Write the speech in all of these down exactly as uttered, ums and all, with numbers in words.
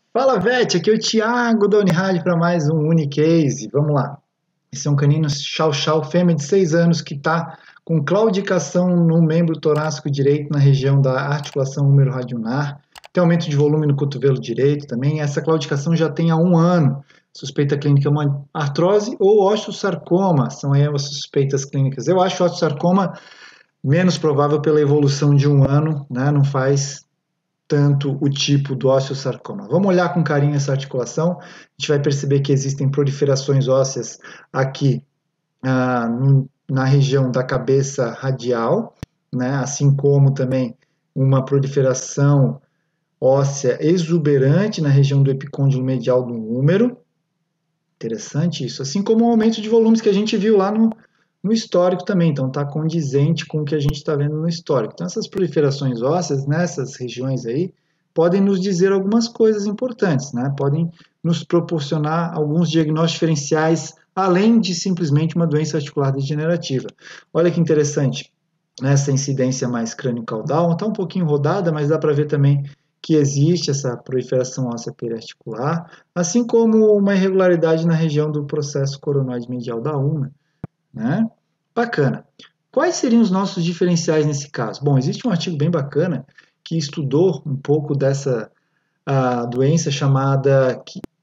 Fala, Vete, aqui é o Thiago da Unirad para mais um Unicase. Vamos lá. Esse é um canino Chow Chow fêmea de seis anos que está com claudicação no membro torácico direito na região da articulação húmero-radionar. Tem aumento de volume no cotovelo direito também. Essa claudicação já tem há um ano. Suspeita clínica é uma artrose ou osteosarcoma. São aí as suspeitas clínicas. Eu acho osteosarcoma menos provável pela evolução de um ano, né? Não faz tanto o tipo do osteosarcoma. Vamos olhar com carinho essa articulação, a gente vai perceber que existem proliferações ósseas aqui ah, no, na região da cabeça radial, né? Assim como também uma proliferação óssea exuberante na região do epicôndilo medial do húmero. Interessante isso, assim como o aumento de volumes que a gente viu lá no, no histórico também, então está condizente com o que a gente está vendo no histórico. Então essas proliferações ósseas nessas regiões aí podem nos dizer algumas coisas importantes, né? Podem nos proporcionar alguns diagnósticos diferenciais, além de simplesmente uma doença articular degenerativa. Olha que interessante, essa incidência mais crânio-caudal está um pouquinho rodada, mas dá para ver também que existe essa proliferação óssea periarticular, assim como uma irregularidade na região do processo coronoide medial da ulna, né? Bacana. Quais seriam os nossos diferenciais nesse caso? Bom, existe um artigo bem bacana que estudou um pouco dessa uh, doença chamada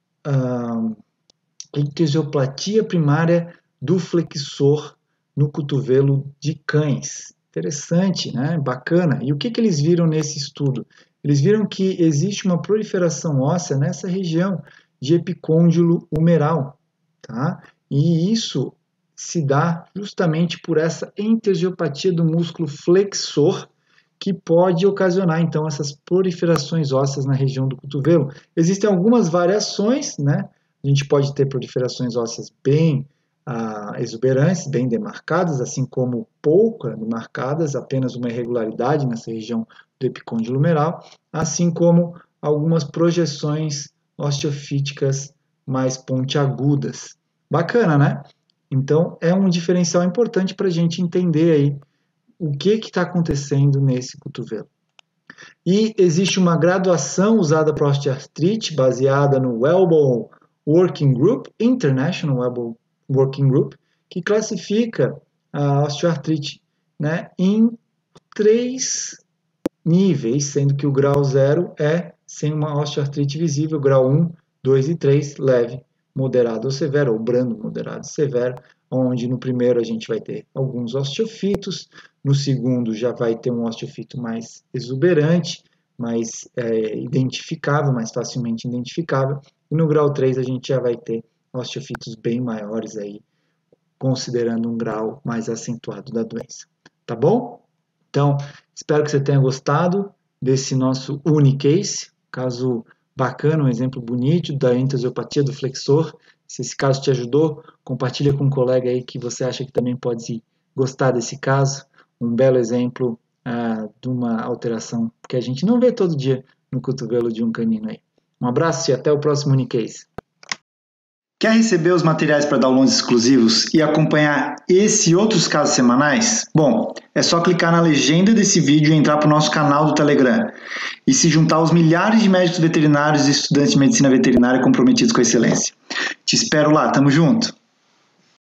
uh, ictiosioplatia primária do flexor no cotovelo de cães. Interessante, né? Bacana. E o que, que eles viram nesse estudo? Eles viram que existe uma proliferação óssea nessa região de epicôndilo humeral, tá? E isso se dá justamente por essa entesiopatia do músculo flexor, que pode ocasionar, então, essas proliferações ósseas na região do cotovelo. Existem algumas variações, né? A gente pode ter proliferações ósseas bem ah, exuberantes, bem demarcadas, assim como pouco demarcadas, apenas uma irregularidade nessa região do epicôndilo humeral, assim como algumas projeções osteofíticas mais pontiagudas. Bacana, né? Então, é um diferencial importante para a gente entender aí o que está acontecendo nesse cotovelo. E existe uma graduação usada para osteoartrite, baseada no Elbow Working Group, International Elbow Working Group, que classifica a osteoartrite, né, em três níveis, sendo que o grau zero é sem uma osteoartrite visível, grau um, dois e três, leve, moderado ou severo, ou brando, moderado e severo, onde no primeiro a gente vai ter alguns osteofitos, no segundo já vai ter um osteofito mais exuberante, mais é, identificável, mais facilmente identificável, e no grau três a gente já vai ter osteofitos bem maiores aí, considerando um grau mais acentuado da doença. Tá bom? Então, espero que você tenha gostado desse nosso Unicase, caso bacana, um exemplo bonito da entesiopatia do flexor. Se esse caso te ajudou, compartilha com um colega aí que você acha que também pode gostar desse caso. Um belo exemplo ah, de uma alteração que a gente não vê todo dia no cotovelo de um canino aí. Um abraço e até o próximo Unicase. Quer receber os materiais para downloads exclusivos e acompanhar esse e outros casos semanais? Bom, é só clicar na legenda desse vídeo e entrar para o nosso canal do Telegram e se juntar aos milhares de médicos veterinários e estudantes de medicina veterinária comprometidos com a excelência. Te espero lá, tamo junto!